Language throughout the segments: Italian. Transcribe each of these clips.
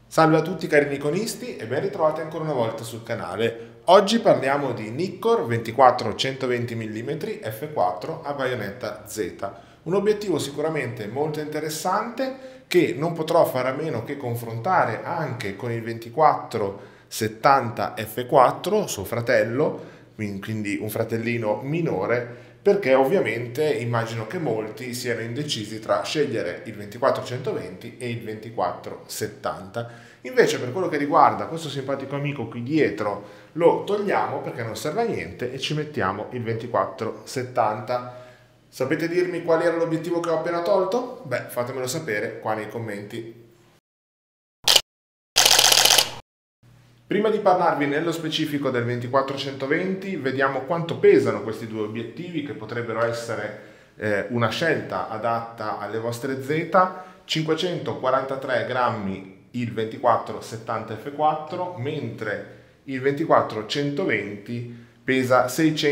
Salve a tutti cari niconisti e ben ritrovati ancora una volta sul canale. Oggi parliamo di Nikkor 24-120 mm f4 a baionetta Z. Un obiettivo sicuramente molto interessante che non potrò fare a meno che confrontare anche con il 24-70 f4, suo fratello, quindi un fratellino minore, perché ovviamente immagino che molti siano indecisi tra scegliere il 24-120 e il 24-70. Invece per quello che riguarda questo simpatico amico qui dietro lo togliamo perché non serve a niente e ci mettiamo il 24-70. Sapete dirmi qual era l'obiettivo che ho appena tolto? Beh, fatemelo sapere qua nei commenti. Prima di parlarvi nello specifico del 24-120, vediamo quanto pesano questi due obiettivi che potrebbero essere una scelta adatta alle vostre Z. 543 grammi il 24-70 f4, mentre il 24-120 pesa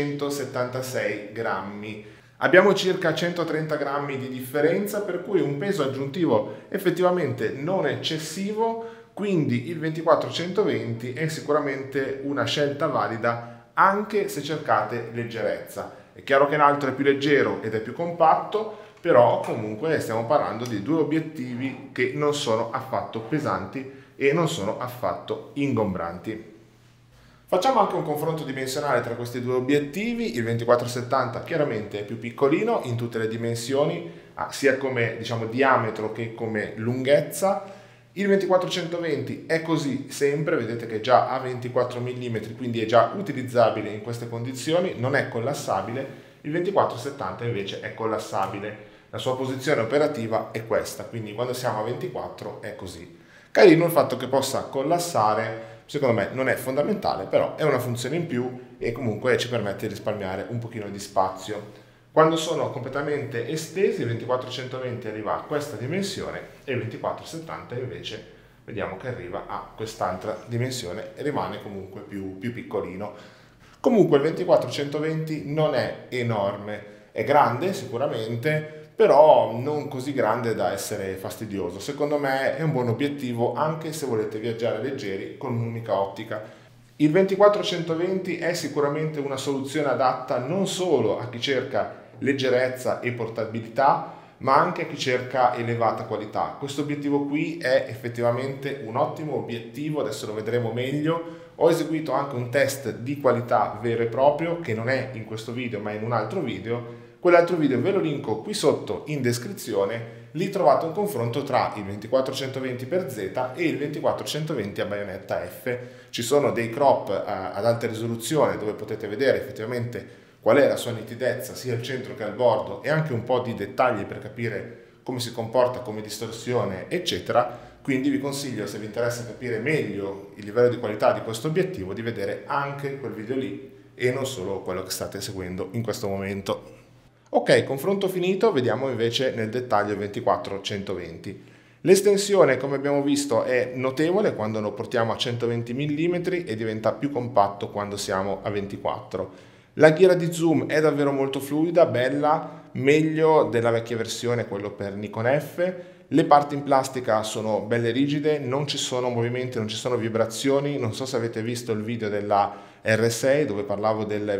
676 grammi. Abbiamo circa 130 grammi di differenza, per cui un peso aggiuntivo effettivamente non eccessivo, quindi il 24-120 è sicuramente una scelta valida anche se cercate leggerezza. È chiaro che l'altro è più leggero ed è più compatto, però comunque stiamo parlando di due obiettivi che non sono affatto pesanti e non sono affatto ingombranti. Facciamo anche un confronto dimensionale tra questi due obiettivi. Il 24-70 chiaramente è più piccolino in tutte le dimensioni, sia come diametro che come lunghezza. Il 24-120 è così sempre, vedete che è già a 24 mm, quindi è già utilizzabile in queste condizioni, non è collassabile. Il 24-70 invece è collassabile. La sua posizione operativa è questa, quindi quando siamo a 24 è così. Carino il fatto che possa collassare, secondo me non è fondamentale, però è una funzione in più e comunque ci permette di risparmiare un pochino di spazio. Quando sono completamente estesi, il 24-120 arriva a questa dimensione e il 24-70 invece vediamo che arriva a quest'altra dimensione e rimane comunque più piccolino. Comunque il 24-120 non è enorme, è grande sicuramente, però non così grande da essere fastidioso. Secondo me è un buon obiettivo anche se volete viaggiare leggeri con un'unica ottica. Il 24-120 è sicuramente una soluzione adatta non solo a chi cerca leggerezza e portabilità, ma anche a chi cerca elevata qualità. Questo obiettivo qui è effettivamente un ottimo obiettivo, adesso lo vedremo meglio. Ho eseguito anche un test di qualità vero e proprio, che non è in questo video ma in un altro video. Quell'altro video ve lo linko qui sotto in descrizione. Lì trovate un confronto tra il 24-120 per Z e il 24-120 a baionetta F. Ci sono dei crop ad alta risoluzione dove potete vedere effettivamente qual è la sua nitidezza sia al centro che al bordo e anche un po' di dettagli per capire come si comporta come distorsione eccetera. Quindi vi consiglio, se vi interessa capire meglio il livello di qualità di questo obiettivo, di vedere anche quel video lì e non solo quello che state seguendo in questo momento. Ok, confronto finito, vediamo invece nel dettaglio il 24-120. L'estensione, come abbiamo visto, è notevole quando lo portiamo a 120 mm e diventa più compatto quando siamo a 24. La ghiera di zoom è davvero molto fluida, bella, meglio della vecchia versione, quello per Nikon F. Le parti in plastica sono belle rigide, non ci sono movimenti, non ci sono vibrazioni. Non so se avete visto il video della R6 dove parlavo del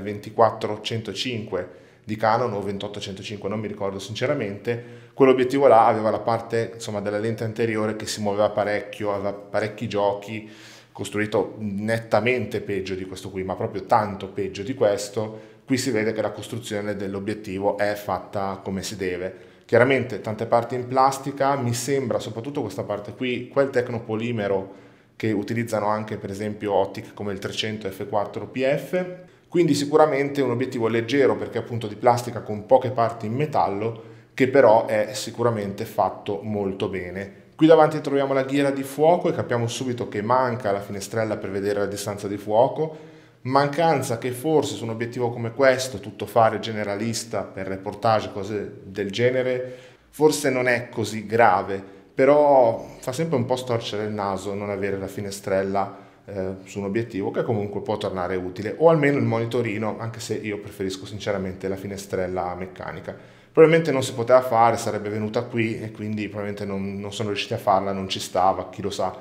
24-105 di Canon o 28-105, non mi ricordo sinceramente. Quell'obiettivo là aveva la parte della lente anteriore che si muoveva parecchio, aveva parecchi giochi, costruito nettamente peggio di questo qui, ma proprio tanto peggio di questo. Qui si vede che la costruzione dell'obiettivo è fatta come si deve. Chiaramente tante parti in plastica, mi sembra soprattutto questa parte qui, quel tecnopolimero che utilizzano anche per esempio ottiche come il 300 f4 PF, quindi sicuramente un obiettivo leggero perché appunto di plastica con poche parti in metallo, che però è sicuramente fatto molto bene. Qui davanti troviamo la ghiera di fuoco e capiamo subito che manca la finestrella per vedere la distanza di fuoco, mancanza che forse su un obiettivo come questo, tuttofare generalista per reportage, cose del genere, forse non è così grave, però fa sempre un po' storcere il naso non avere la finestrella su un obiettivo che comunque può tornare utile, o almeno il monitorino, anche se io preferisco sinceramente la finestrella meccanica. Probabilmente non si poteva fare, sarebbe venuta qui e quindi probabilmente non sono riusciti a farla, non ci stava, chi lo sa.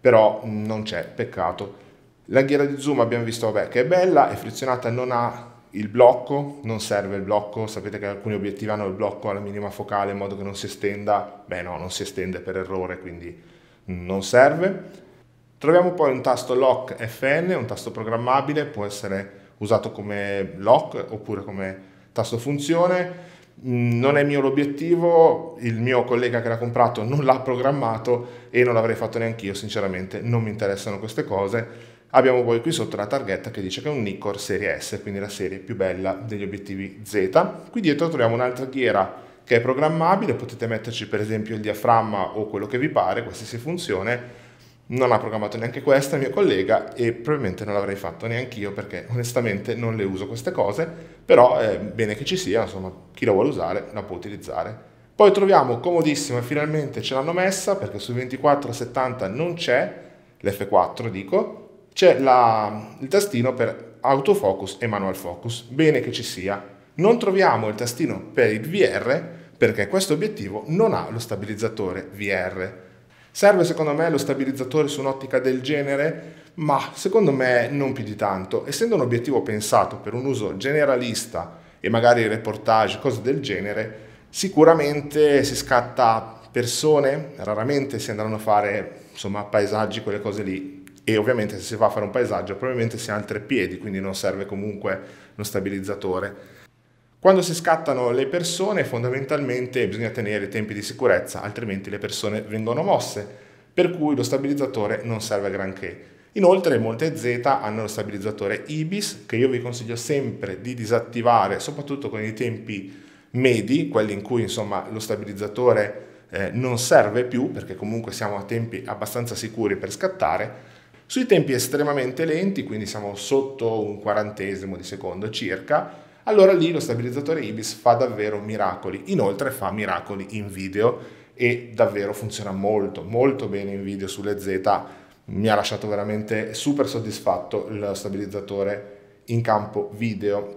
però non c'è, peccato. La ghiera di zoom abbiamo visto, vabbè, che è bella, è frizionata, non ha il blocco, non serve il blocco, sapete che alcuni obiettivi hanno il blocco alla minima focale in modo che non si estenda, beh no, non si estende per errore, quindi non serve. Troviamo poi un tasto lock FN, un tasto programmabile, può essere usato come lock oppure come tasto funzione. Non è mio l'obiettivo, il mio collega che l'ha comprato non l'ha programmato e non l'avrei fatto neanche io, sinceramente non mi interessano queste cose. Abbiamo poi qui sotto la targhetta che dice che è un Nikkor serie S, quindi la serie più bella degli obiettivi Z. Qui dietro troviamo un'altra ghiera che è programmabile, potete metterci per esempio il diaframma o quello che vi pare, qualsiasi funzione. Non ha programmato neanche questa il mio collega e probabilmente non l'avrei fatto neanche io perché onestamente non le uso queste cose, però è bene che ci sia, insomma, chi la vuole usare la può utilizzare. Poi troviamo comodissimo e finalmente ce l'hanno messa perché sul 2470 non c'è l'F4, dico, c'è il tastino per autofocus e manual focus, bene che ci sia. Non troviamo il tastino per il VR perché questo obiettivo non ha lo stabilizzatore VR. Serve secondo me lo stabilizzatore su un'ottica del genere? Ma secondo me non più di tanto. Essendo un obiettivo pensato per un uso generalista e magari reportage, cose del genere, sicuramente si scatta persone, raramente si andranno a fare insomma paesaggi, quelle cose lì. E ovviamente se si va a fare un paesaggio probabilmente si ha al treppiedi, quindi non serve comunque lo stabilizzatore. Quando si scattano le persone fondamentalmente bisogna tenere i tempi di sicurezza, altrimenti le persone vengono mosse, per cui lo stabilizzatore non serve a granché. Inoltre molte Z hanno lo stabilizzatore IBIS che io vi consiglio sempre di disattivare, soprattutto con i tempi medi, quelli in cui insomma lo stabilizzatore non serve più perché comunque siamo a tempi abbastanza sicuri per scattare. Sui tempi estremamente lenti, quindi siamo sotto un 40esimo di secondo circa, allora lì lo stabilizzatore IBIS fa davvero miracoli. Inoltre fa miracoli in video e davvero funziona molto molto bene in video sulle Z. Mi ha lasciato veramente super soddisfatto lo stabilizzatore in campo video.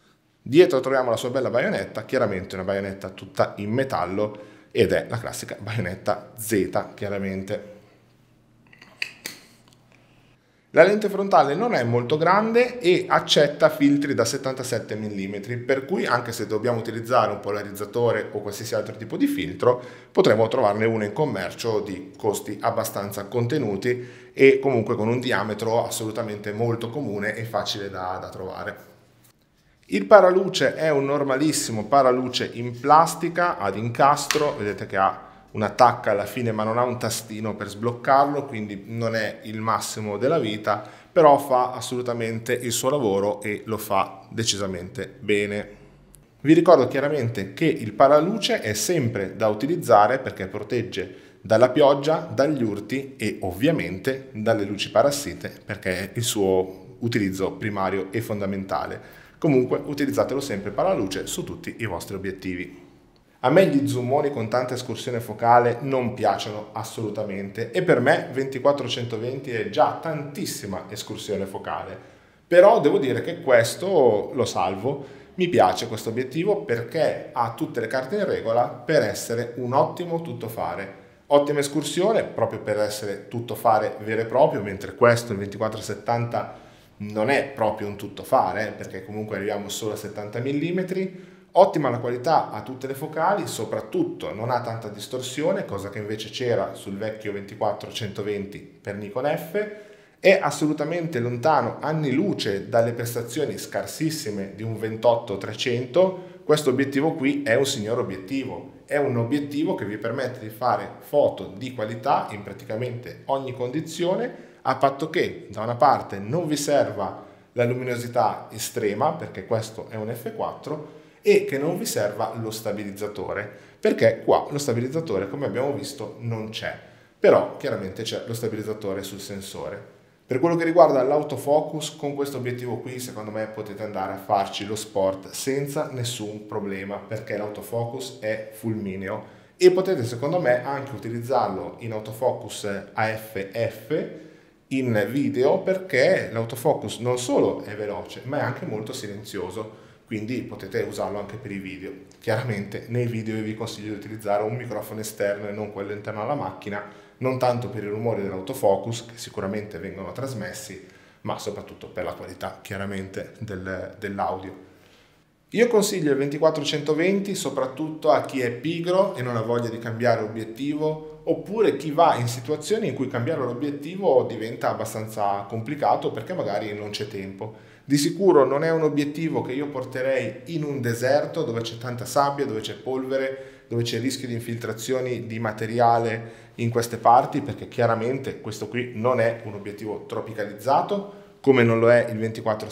Dietro troviamo la sua bella baionetta, chiaramente una baionetta tutta in metallo ed è la classica baionetta Z, chiaramente. La lente frontale non è molto grande e accetta filtri da 77 mm, per cui anche se dobbiamo utilizzare un polarizzatore o qualsiasi altro tipo di filtro, potremo trovarne uno in commercio di costi abbastanza contenuti e comunque con un diametro assolutamente molto comune e facile da trovare. Il paraluce è un normalissimo paraluce in plastica ad incastro, vedete che ha una tacca alla fine ma non ha un tastino per sbloccarlo, quindi non è il massimo della vita, però fa assolutamente il suo lavoro e lo fa decisamente bene. Vi ricordo chiaramente che il paraluce è sempre da utilizzare perché protegge dalla pioggia, dagli urti e ovviamente dalle luci parassite perché è il suo utilizzo primario e fondamentale. Comunque utilizzatelo sempre paraluce su tutti i vostri obiettivi. A me gli zoomoni con tanta escursione focale non piacciono assolutamente e per me 24-120 è già tantissima escursione focale, però devo dire che questo lo salvo, mi piace questo obiettivo perché ha tutte le carte in regola per essere un ottimo tuttofare. Ottima escursione proprio per essere tuttofare vero e proprio, mentre questo il 24-70 non è proprio un tuttofare perché comunque arriviamo solo a 70 mm. Ottima la qualità a tutte le focali, soprattutto non ha tanta distorsione, cosa che invece c'era sul vecchio 24-120 per Nikon F, è assolutamente lontano anni luce dalle prestazioni scarsissime di un 28-300, questo obiettivo qui è un signor obiettivo, è un obiettivo che vi permette di fare foto di qualità in praticamente ogni condizione, a patto che da una parte non vi serva la luminosità estrema, perché questo è un F4, e che non vi serva lo stabilizzatore, perché qua lo stabilizzatore, come abbiamo visto, non c'è, però chiaramente c'è lo stabilizzatore sul sensore. Per quello che riguarda l'autofocus, con questo obiettivo qui, secondo me potete andare a farci lo sport senza nessun problema, perché l'autofocus è fulmineo e potete, secondo me, anche utilizzarlo in autofocus AFF in video, perché l'autofocus non solo è veloce, ma è anche molto silenzioso. Quindi potete usarlo anche per i video. Chiaramente nei video vi consiglio di utilizzare un microfono esterno e non quello interno alla macchina non tanto per i rumori dell'autofocus, che sicuramente vengono trasmessi, ma soprattutto per la qualità chiaramente dell'audio. Io consiglio il 24-120 soprattutto a chi è pigro e non ha voglia di cambiare obiettivo, oppure chi va in situazioni in cui cambiare l'obiettivo diventa abbastanza complicato perché magari non c'è tempo. Di sicuro non è un obiettivo che io porterei in un deserto dove c'è tanta sabbia, dove c'è polvere, dove c'è il rischio di infiltrazioni di materiale in queste parti, perché chiaramente questo qui non è un obiettivo tropicalizzato, come non lo è il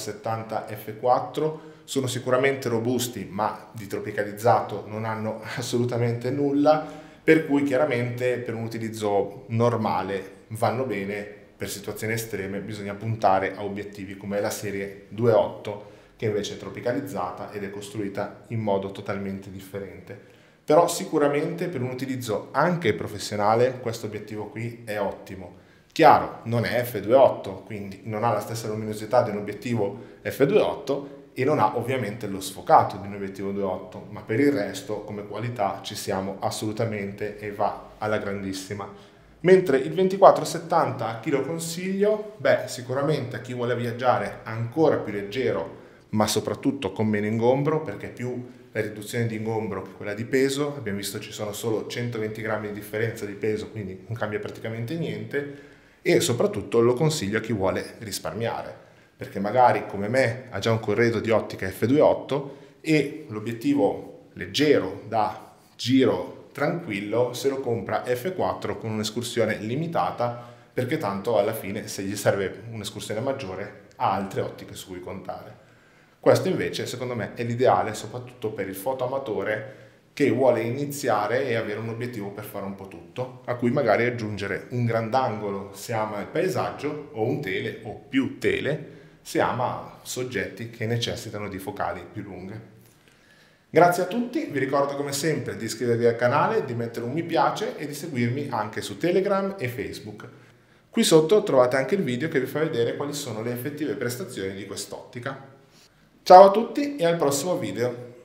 24-70 f4. Sono sicuramente robusti, ma di tropicalizzato non hanno assolutamente nulla, per cui chiaramente per un utilizzo normale vanno bene. Per situazioni estreme bisogna puntare a obiettivi come la serie 2.8, che invece è tropicalizzata ed è costruita in modo totalmente differente. Però sicuramente per un utilizzo anche professionale questo obiettivo qui è ottimo. Chiaro, non è f2.8, quindi non ha la stessa luminosità di un obiettivo f2.8 e non ha ovviamente lo sfocato di un obiettivo 2.8, ma per il resto come qualità ci siamo assolutamente e va alla grandissima. Mentre il 24-70 a chi lo consiglio? Beh, sicuramente a chi vuole viaggiare ancora più leggero, ma soprattutto con meno ingombro, perché più la riduzione di ingombro che quella di peso. Abbiamo visto ci sono solo 120 grammi di differenza di peso, quindi non cambia praticamente niente, e soprattutto lo consiglio a chi vuole risparmiare, perché magari come me ha già un corredo di ottica f2.8 e l'obiettivo leggero da giro tranquillo se lo compra f4 con un'escursione limitata, perché tanto alla fine se gli serve un'escursione maggiore ha altre ottiche su cui contare. Questo invece secondo me è l'ideale soprattutto per il fotoamatore che vuole iniziare e avere un obiettivo per fare un po' tutto, a cui magari aggiungere un grandangolo se ama il paesaggio, o un tele o più tele se ama soggetti che necessitano di focali più lunghe. Grazie a tutti, vi ricordo come sempre di iscrivervi al canale, di mettere un mi piace e di seguirmi anche su Telegram e Facebook. Qui sotto trovate anche il video che vi fa vedere quali sono le effettive prestazioni di quest'ottica. Ciao a tutti e al prossimo video!